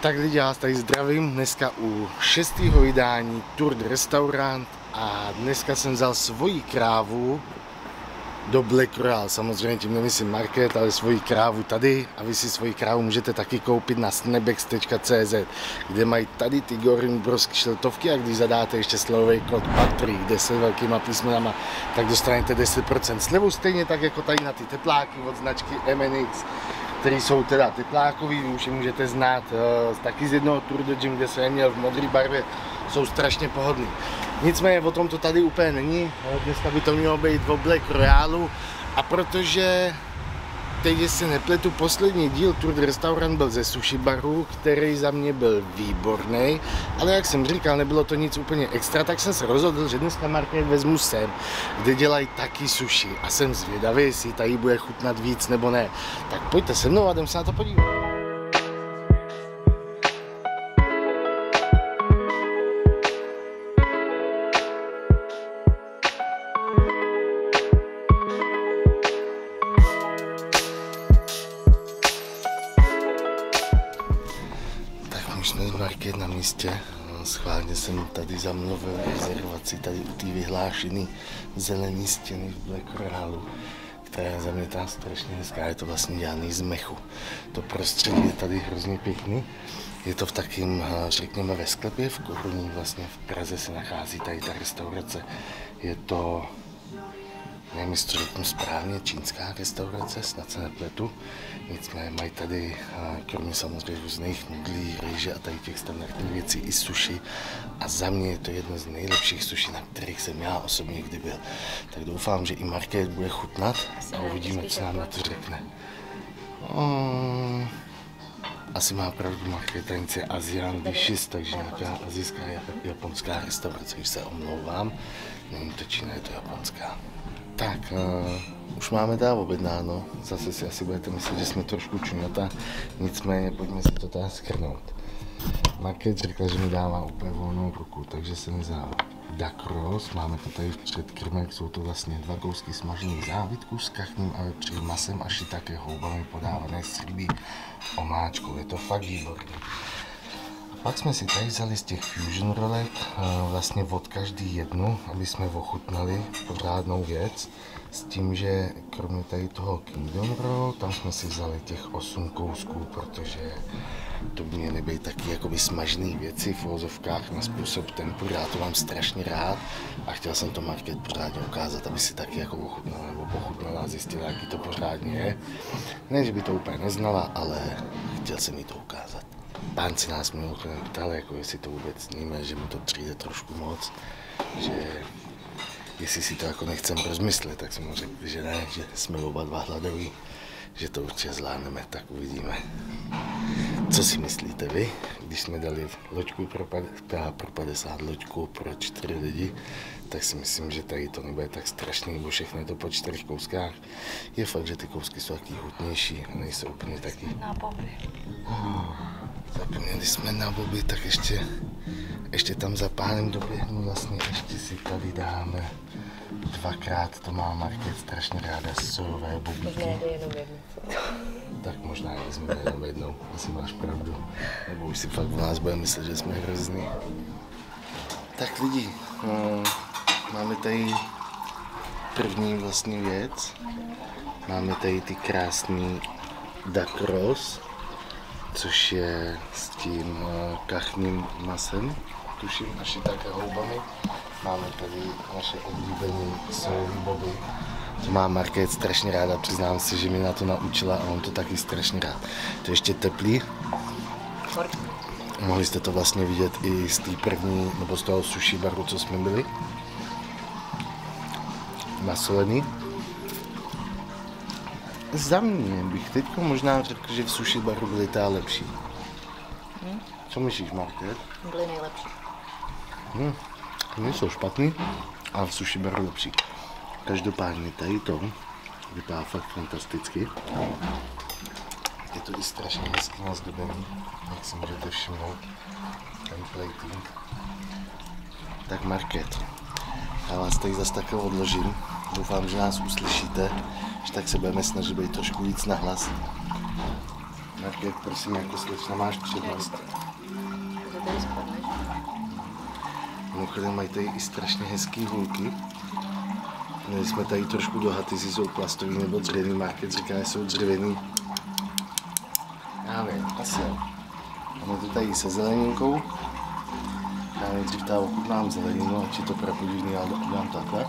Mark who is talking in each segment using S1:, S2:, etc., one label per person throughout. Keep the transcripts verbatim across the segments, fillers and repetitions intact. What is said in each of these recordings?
S1: Tak lidi, já vás tady zdravím, dneska u šestého vydání Tour de Restaurant a dneska jsem vzal svoji krávu do Black Royal. Samozřejmě tím nemyslím market, ale svoji krávu tady a vy si svoji krávu můžete taky koupit na snabex tečka cé zet, kde mají tady ty Gorenbrovské šiltovky a když zadáte ještě slevový kód Patrik deset velkýma písmenama, tak dostanete deset procent slevu, stejně tak jako tady na ty tepláky od značky M N X, který jsou teda teplákový, vy už je můžete znát uh, taky z jednoho Tour de Gym, kde jsem je měl v modré barvě, jsou strašně pohodlný. Nicméně o tom to tady úplně není, dneska by to mělo být v Black Royalu a protože teď, jestli nepletu, poslední díl Tour de Restaurant byl ze sushi baru, který za mě byl výborný, ale jak jsem říkal, nebylo to nic úplně extra, tak jsem se rozhodl, že dneska market vezmu sem, kde dělají taky sushi a jsem zvědavý, jestli tady bude chutnat víc nebo ne. Tak pojďte se mnou a jdem se na to podívat. Jsme z market na místě, schválně jsem tady zamluvil rezervaci tady u té vyhlášené zelené stěny v Black Royalu, která je za mě tam strašně hezká, je to vlastně dělaný z mechu. To prostředí je tady hrozně pěkný, je to v takým, řekněme, ve sklepě, v Koruní, vlastně v Praze se nachází tady ta restaurace. Je to, nevím, jestli to řeknu správně, čínská restaurace, snad se nepletu. Nicméně mají tady, kromě samozřejmě různých nudlí, rýže a tady těch standardních věcí, i sushi. A za mě je to jedno z nejlepších sushi, na kterých jsem já osobně kdy byl. Tak doufám, že i market bude chutnat a uvidíme, co nám na to řekne. Um, asi má pravdu market, je Asian Dishes, takže nějaká asijská japonská restaurace, když se omlouvám. Není to Čína, je to japonská. Tak, uh, už máme teda objednáno, zase si asi budete myslet, že jsme trošku čuňata, nicméně pojďme si to teda skrnout. Market řekla, že mi dává úplně volnou ruku, takže jsem vzal Dakros, máme to tady v předkrmek, jsou to vlastně dva kousky smažených závitků s kachním a vepřovým masem a shiitake houbami podávané s rybí omáčkou, je to fakt výborný. Pak jsme si tady vzali z těch fusion rolek vlastně od každý jednu, aby jsme ochutnali pořádnou věc. S tím, že kromě tady toho Kingdom Roll, tam jsme si vzali těch osm kousků, protože to by měly být taky jakoby smažené věci v uvozovkách na způsob tempura. Já to mám strašně rád a chtěl jsem to market pořádně ukázat, aby si taky jako ochutnala nebo pochutnala a zjistila, jaký to pořádně je. Ne, že by to úplně neznala, ale chtěl jsem jí to ukázat. Pán si nás mimochodem ptal, jako jestli to vůbec sníme, že mu to přijde trošku moc, že jestli si to jako nechcem rozmyslet, tak jsem mu řekl, že ne, že jsme oba dva hladoví, že to určitě zvládneme, tak uvidíme. Co si myslíte vy, když jsme dali loďku pro, pro padesát, loďku pro čtyři lidi, tak si myslím, že tady to nebude tak strašný, bo všechno je to po čtyřech kouskách. Je fakt, že ty kousky jsou taky hutnější a nejsou úplně taky.
S2: Náboby.
S1: Oh, zapomněli jsme na boby, tak ještě, ještě tam za pánem doběhnu, vlastně ještě si tady dáme dvakrát, to má market strašně ráda, sojové bobíky.
S2: Možná jde jenom jednou.
S1: Tak možná jsme jenom jednou, asi máš pravdu. Nebo už si fakt v nás bude myslet, že jsme hrozný. Tak lidi, no, máme tady první vlastně věc. Máme tady ty krásný Dakros, což je s tím uh, kachním masem, tuším, a shiitake houbami. Máme tady naše oblíbené sojové boby. To má market strašně ráda, přiznám si, že mi na to naučila a on to taky strašně rád. To je ještě teplý. Mohli jste to vlastně vidět i z té první, nebo z toho sushi baru, co jsme byli. Nasolený. Za mě bych teďko možná řekl, že v sushi baru byly ta lepší. Hmm? Co myslíš, market?
S2: Byly nejlepší.
S1: Hmm. Nejsou špatný, ale v sushi baru lepší. Každopádně tady to vypadá fakt fantasticky. Je to i strašně hezky nazdobený, jak si můžete všimnout, ten plating. Tak market, já vás tady zase takhle odložím, doufám, že nás uslyšíte, že tak se budeme snažit být trošku víc nahlas. Markét, prosím, jako slečna, máš přednost.
S2: To tady spadne, že?
S1: Mimochodem mají tady i strašně hezký hulky. Měli jsme tady trošku do haty, jestli jsou plastový nebo dřevěný. Markét říká, že jsou dřevěný. Já nevím, asi jo. Máme to tady se zeleninkou. Já nejdřív tady ochutnám zeleninu, ať je to prapodivný, ale udělám takhle.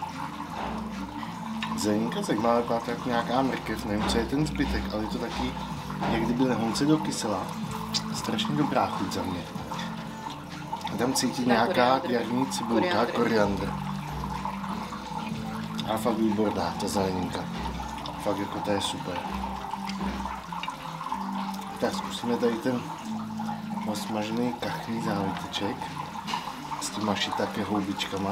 S1: Zeleninka se má vypadat jako nějaká mrkev, nevím, co je ten zbytek, ale je to taky, jak kdyby lehonce do kysela. Strašně dobrá chuť za mě. A tam cítit
S2: Na
S1: nějaká
S2: koriandr.
S1: jarní cibulka,
S2: Koriandr.
S1: koriandr. A fakt výborná ta zeleninka. Fakt jako to je super. Tak zkusíme tady ten osmažený kachný záliteček s těma shiitake houbičkama.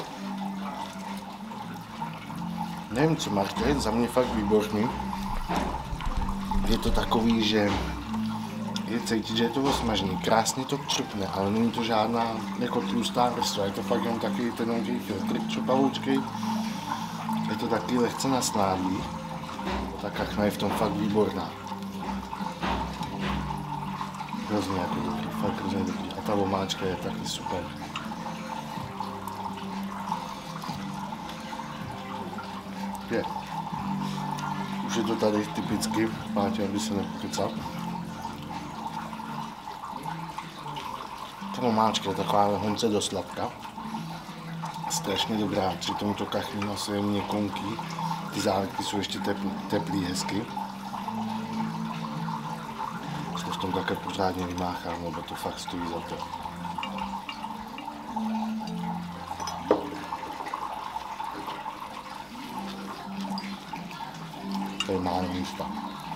S1: Nevím co, Marké, za mě fakt výborný. Je to takový, že je cítit, že je to osmažený. Krásně to křupne, ale není to žádná jako tlustá vrstva. Je to fakt jen takový tenový filtr křupavoučkej. Je to taky lehce nasládlý. Ta kachna je v tom fakt výborná. Hrozně jako dobrý, fakt hrozně dobrý. A ta omáčka je taky super. Je. Už je to tady typicky, Páťa, aby se nepokecal. Ta omáčka je taková honce do sladka. Strašně dobrá, přitom to kachní má své měkonký. Ty zálitky jsou ještě teplý, teplý hezky. V tom také pořádně vymáchám, nebo to fakt stojí za to. To je málo místa.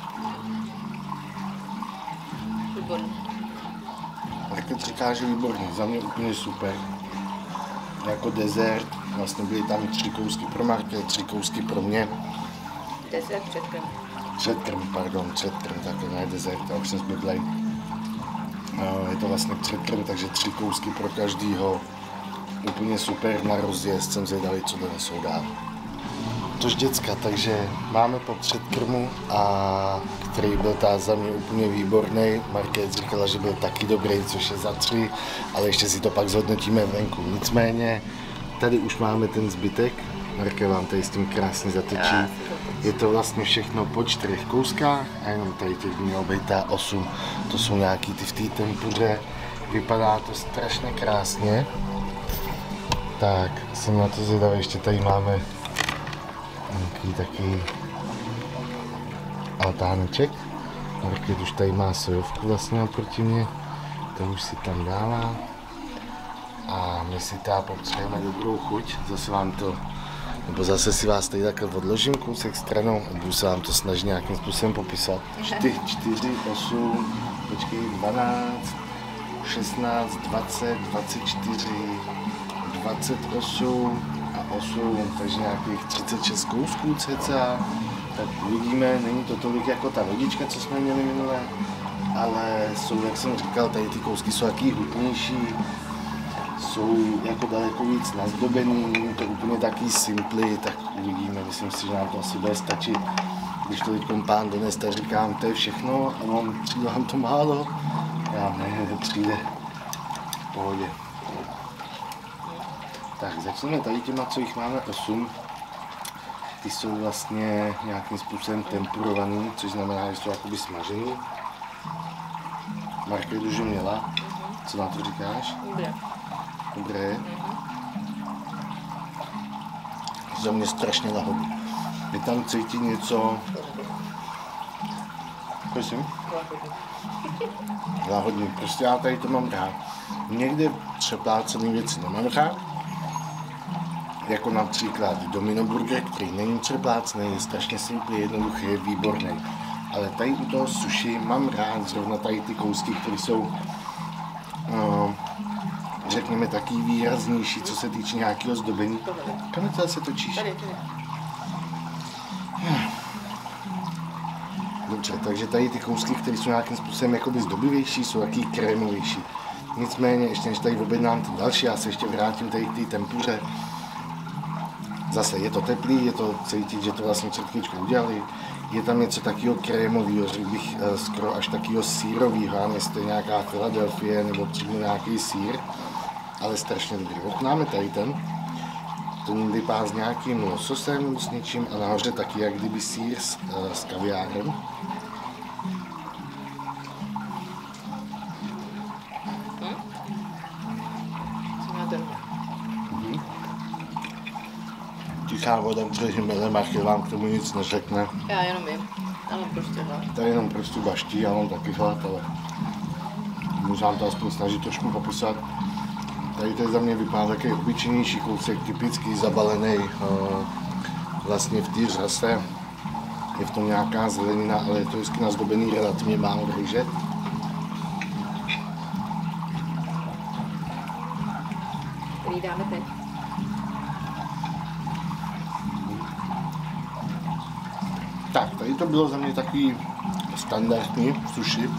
S2: Výborný.
S1: Markét říká, že výborný, za mě úplně super. Jako dezert, vlastně byly tam tři kousky pro Markét, tři kousky pro mě.
S2: Dezert předkrm.
S1: Předkrm, pardon, předkrm, tak ne dezert, já už jsem zbytlej. Je to vlastně předkrm, takže tři kousky pro každýho. Úplně super, na rozjezd jsem zvědavý, co donesou dál. Tož děcka, takže máme po předkrmu, a který byl ta za mě úplně výborný. Markét říkala, že byl taky dobrý, což je za tři, ale ještě si to pak zhodnotíme venku. Nicméně, tady už máme ten zbytek. Marké vám tady s tím krásně zatečí. Je to vlastně všechno po čtyřech kouskách a jenom tady těch by mělo být ta osm. To jsou nějaký ty v té tempuře. Vypadá to strašně krásně. Tak, jsem na to zvědavý, ještě tady máme nějaký takový altáneček. Markét už tady má sojovku vlastně naproti mě, to už si tam dává. A my si tady potřebujeme dobrou chuť, zase vám to, nebo zase si vás tady takhle odložím kousek stranou a budu se vám to snažit nějakým způsobem popisat. čtyři, čtyři, osm, počkej, dvanáct, šestnáct, dvacet, dvacet čtyři, dvacet osm a osm, takže nějakých třicet šest kousků cca. Tak uvidíme, není to tolik jako ta vodička, co jsme měli minule, ale jsou, jak jsem říkal, tady ty kousky jsou taky hutnější, jsou jako daleko víc nazdobený, není to úplně taky simply, tak uvidíme, myslím si, že nám to asi bude stačit. Když to teď pán dones, tak říkám, to je všechno a mám, přijde vám to málo, já ne, nepřijde, v pohodě. Tak začneme tady těma, co jich máme osm. Ty jsou vlastně nějakým způsobem tempurovaný, což znamená, že jsou jakoby smažený. Markét už měla, co na to říkáš?
S2: Dobré.
S1: Dobré. Za mě strašně lahodný. Je tam cítit něco... Prosím? Lahodný. Prostě já tady to mám rád. Někde přeplácený věci nemám rád. Jako například Domino Burger, který není přeplácený, je strašně simplý, jednoduchý, je výborný. Ale tady u toho sushi mám rád zrovna tady ty kousky, které jsou, no, řekněme, taky výraznější, co se týče nějakého zdobení. Kam to se točíš?
S2: Tady, tady.
S1: Dobře, takže tady ty kousky, které jsou nějakým způsobem jakoby zdobivější, jsou taky krémovější. Nicméně, ještě než tady objednám ten další, já se ještě vrátím tady k té tempuře. Zase je to teplý, je to cítit, že to vlastně před chvíličkou udělali. je tam něco takového krémového, řekl bych skoro až takového sírového, jestli nějaká Philadelphie nebo přímo nějaký sír, ale strašně dobrý. Ochutnáme tady ten, ten vypadá s nějakým lososem, s něčím a nahoře taky jak kdyby sír s, s kaviárem. Tichá voda, protože Market vám k tomu nic neřekne.
S2: Já jenom vím, ale prostě hlad.
S1: Tady jenom prostě baští, já mám taky hlad, ale můžu vám to aspoň snažit trošku popisat. Tady to za mě vypadá takový obyčejnější kousek, typický, zabalený vlastně v té řase. Je v tom nějaká zelenina, ale je to vždycky nazdobený relativně málo rýže.
S2: Který dáme teď?
S1: Tak, tady to bylo za mě takový standardní sushi.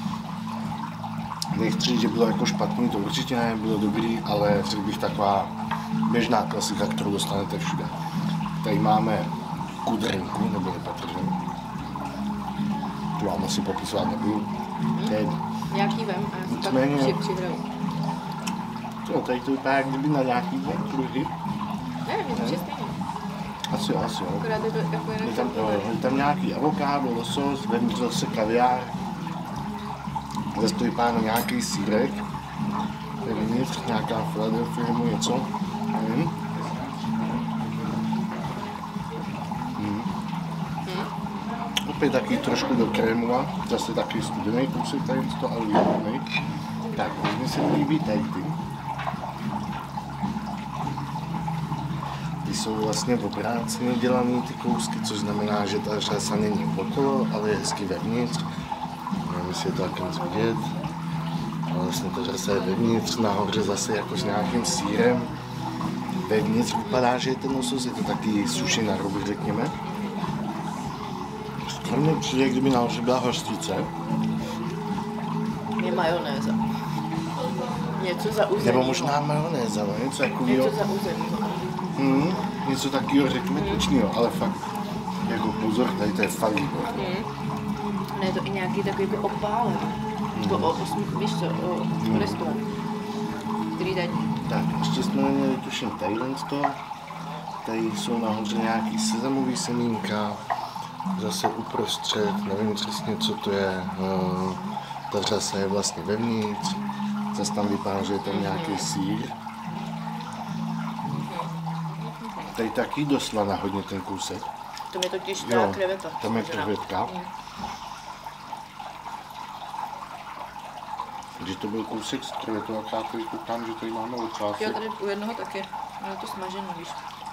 S1: Nechci říct, že bylo jako špatný, to určitě ne, bylo dobrý, ale řekl bych taková běžná klasika, kterou dostanete všude. Tady máme kudrinku, nebo nepatržen. Tu vám asi popisovat nebudu. Tady.
S2: Nějaký vem a já si
S1: Nicméně-
S2: pak při, připravu.
S1: No, tady to vypadá jak kdyby na nějaký dvě druhy.
S2: Ne, je to čistý.
S1: Asi jo, asi jo.
S2: Akorát je to jako
S1: Je
S2: jinak
S1: tam, jo,
S2: tam
S1: je tam nějaký avokádo, losos, vevnitř zase kaviár. Zase to vypadá na nějaký sýrek. Vevnitř nějaká Philadelphia nebo něco. Nevím. Hmm. Opět taky trošku do krémova. Zase taky studený kousek tady to, ale výborný. Tak, mně se líbí tady ty. Ty jsou vlastně obráceně dělaný ty kousky, což znamená, že ta řasa není okolo, ale je hezky vevnitř. Nevím, jestli je to tak moc vidět. Ale vlastně ta řasa je vevnitř, nahoře zase jako s nějakým sýrem. Vevnitř vypadá, že je ten losos, je to taky sushi na ruby, řekněme. Skoro přijde, kdyby nahoře byla hořčice.
S2: je majonéza. Něco za uzenýho.
S1: Nebo možná majonéza, no, něco takového.
S2: Něco za uzenýho.
S1: Hmm, něco takového, řekněme, tučného, ale fakt, jako pozor, tady to je fakt výborné.
S2: Ne, je to i nějaký takový jako opálen. Mm. O, o, víš co, o, o restaurant. Který tady.
S1: Tak, ještě jsme neměli, tuším, tadyhle to. Tady jsou nahoře nějaký sezamový semínka. Zase uprostřed, nevím přesně, co to je. Uh, ta řasa je vlastně vevnitř. Zase tam vypadá, že je tam nějaký sýr. Tady taky doslana hodně ten kousek.
S2: To je totiž ta
S1: Jo,
S2: kreveta.
S1: tam je krevetka.
S2: Mm.
S1: Když to byl kousek s krevetou, akorát tady koukám, že tady máme ocásek.
S2: Jo, tady u jednoho taky. Ale to smažený, víš.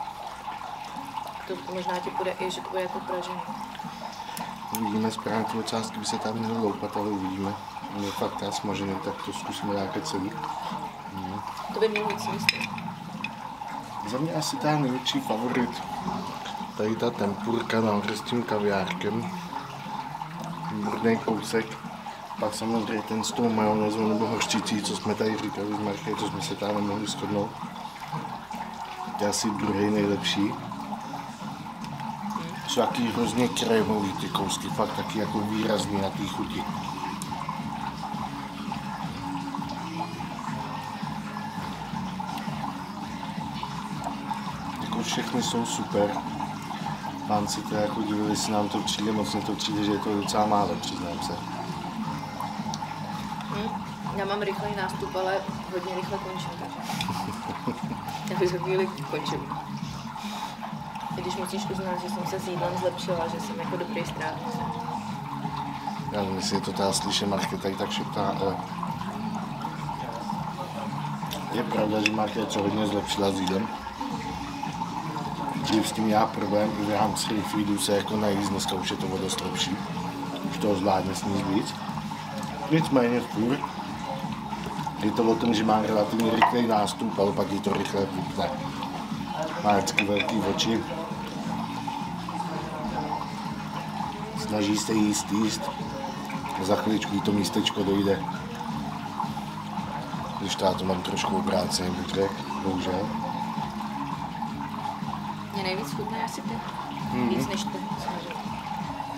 S2: To možná ti bude i, že to bude jako pražený.
S1: Uvidíme správně, ty ocásky by se tam měly loupat, ale uvidíme. Je fakt ta smažený, tak to zkusíme nějaké celý. Hmm.
S2: To by mělo víc místě.
S1: Za mě asi ta největší favorit. Tady ta tempurka nahoře s tím kaviárkem. Výborný kousek. Pak samozřejmě ten s tou majonézou nebo hořčicí, co jsme tady říkali z Marky, to jsme se tam nemohli shodnout. To je asi druhý nejlepší. Jsou taky hrozně krémový ty kousky, fakt taky jako výrazný na té chuti. Jako všechny jsou super. Pánci to jako divili, si nám to přijde, moc mě to přijde, že je to docela málo, přiznám se.
S2: Hm? Já mám rychlý nástup, ale hodně rychle končím. Já bych za chvíli končím. I když musíš uznat, že jsem se s jídlem zlepšila, že jsem jako dobrý strávník.
S1: Já nevím, jestli je to teda slyším, Marky tady tak šeptá, ale je pravda, že Marky je co hodně zlepšila s jídlem. Dřív s tím já problém, i v rámci feedu se jako najíst, dneska už je to o dost lepší. Už toho zvládne sníst víc. Nicméně furt je to o tom, že má relativně rychlý nástup, ale pak je to rychle vypne. Má vždycky velký oči. Snaží se jíst, jíst. Za chviličku to místečko dojde. Když já to mám trošku obráceně, bych řekl, bohužel.
S2: Mě nejvíc chutná asi ty. Mm-hmm. Víc než ty.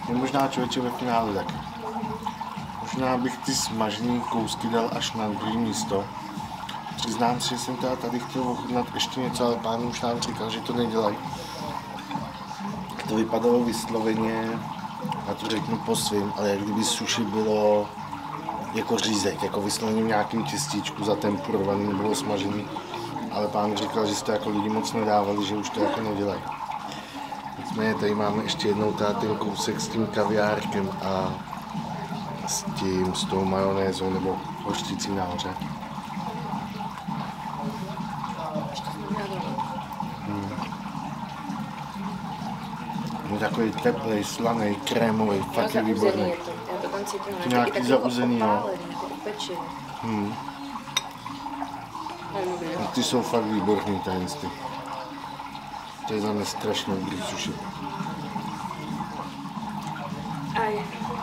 S1: Je možná člověče ve finále taky. Možná bych ty smažený kousky dal až na druhé místo. Přiznám si, že jsem teda tady chtěl ochutnat ještě něco, ale pán už nám říkal, že to nedělají. To vypadalo vysloveně, já to řeknu po svým, ale jak kdyby sushi bylo jako řízek, jako vysloveně v nějakém těstíčku zatempurovaný nebo smažený. Ale pán říkal, že si to jako lidi moc nedávali, že už to jako nedělají. Nicméně tady máme ještě jednou teda ten kousek s tím kaviárkem a s tím, s tou majonézou nebo hořčicí nahoře. Hmm. Je takový teplej, slaný, krémový, fakt je výborný.
S2: Je to, já to tam cítím,
S1: to nějaký zauzený, no.
S2: Hmm.
S1: No, ty jsou fakt výborný tady. To je za mě strašně dobrý sushi.
S2: Aj.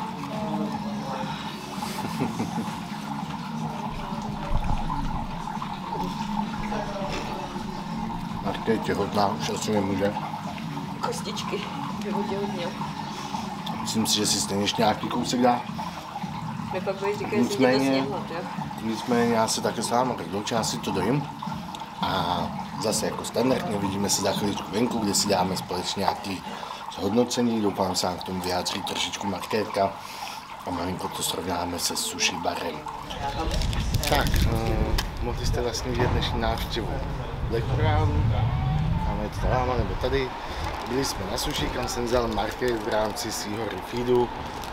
S1: Marta je těhotná, už asi nemůže.
S2: Kostičky, vyhodil hodně.
S1: Myslím si, že si stejně ještě nějaký kousek dá.
S2: My pak budeš říkat, že tě to sněhlo, jo?
S1: Nicméně já se také s vámi tak doučím, já si to dojím. A zase jako standardně vidíme se za chvíličku venku, kde si dáme společně nějaký zhodnocení. Doufám, se nám k tomu vyjádří trošičku Markétka. A malinko to srovnáme se sushi barem. Tak, uh, mohli jste vlastně vidět dnešní návštěvu Black Coralu. Máme to tam, nebo tady. Byli jsme na sushi, kam jsem vzal Market v rámci svýho refeedu.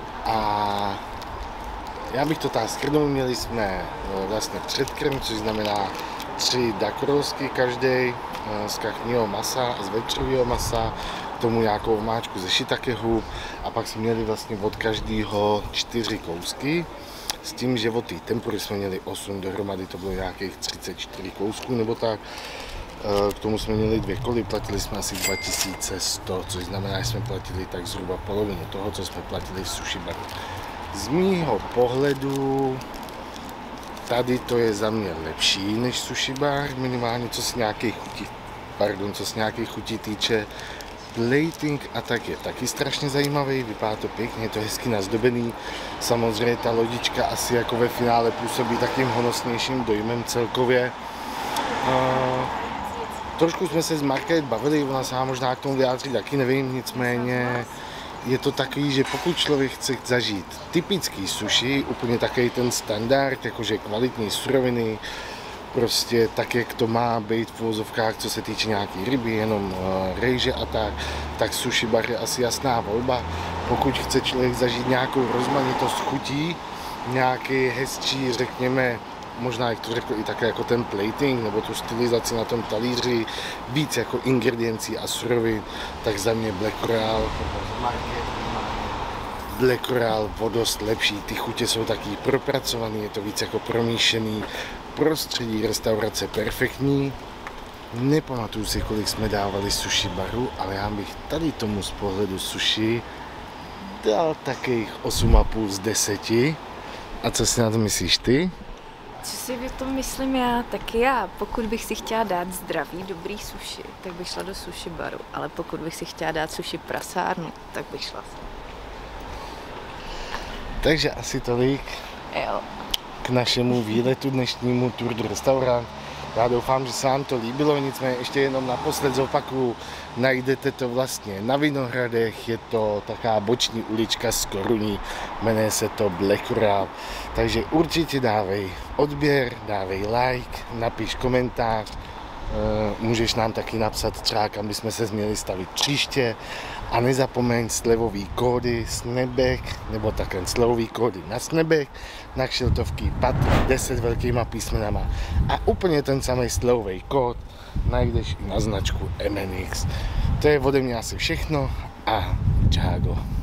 S1: A já bych to tak shrnul, měli jsme uh, vlastně předkrm, což znamená tři dakorovsky každý z kachního masa a z vepřového masa, k tomu nějakou omáčku ze shitakehu a pak jsme měli vlastně od každého čtyři kousky s tím, že od té tempury jsme měli osm dohromady, to bylo nějakých třicet čtyři kousků nebo tak. K tomu jsme měli dvě koly, platili jsme asi dva tisíce sto, což znamená, že jsme platili tak zhruba polovinu toho, co jsme platili v sushi baru. Z mýho pohledu tady to je za mě lepší než sushi bar, minimálně co se nějakých chutí, pardon, co se nějakých chutí týče. Plating a tak je taky strašně zajímavý, vypadá to pěkně, je to hezky nazdobený. Samozřejmě ta lodička asi jako ve finále působí takým honosnějším dojmem celkově. Uh, trošku jsme se s Market bavili, ona se možná k tomu vyjádří taky, nevím, nicméně je to takový, že pokud člověk chce zažít typický sushi, úplně takový ten standard, jakože kvalitní suroviny, prostě tak, jak to má být v uvozovkách, co se týče nějaký ryby, jenom uh, rejže a tak, tak sushi bar je asi jasná volba. Pokud chce člověk zažít nějakou rozmanitost chutí, nějaký hezčí, řekněme, možná jak to řekl i také jako ten plating, nebo tu stylizaci na tom talíři, víc jako ingrediencí a surovin, tak za mě Black Coral, Black Coral o dost lepší, ty chutě jsou taky propracovaný, je to víc jako promíšený, prostředí restaurace perfektní. Nepamatuju si, kolik jsme dávali sushi baru, ale já bych tady tomu z pohledu sushi dal takových osm a půl z deseti. A co si na to myslíš ty?
S2: Co si o tom myslím já? Taky já. Pokud bych si chtěla dát zdravý, dobrý sushi, tak bych šla do sushi baru. Ale pokud bych si chtěla dát sushi prasárnu, tak bych šla.
S1: Takže asi tolik
S2: Jo.
S1: k našemu výletu dnešnímu Tour du Restaurant. Já doufám, že se vám to líbilo, nicméně ještě jenom naposled zopakuju, najdete to vlastně na Vinohradech, je to taková boční ulička z Koruní, jmenuje se to Black Coral, takže určitě dávej odběr, dávej like, napiš komentář, můžeš nám taky napsat třeba, kam bychom se měli stavit příště a nezapomeň slevový kódy Snapback, nebo takhle slevový kódy na Snapback, na kšiltovky patří deset velkýma písmenama a úplně ten samý slevový kód najdeš i na značku M N X. To je ode mě asi všechno a čágo.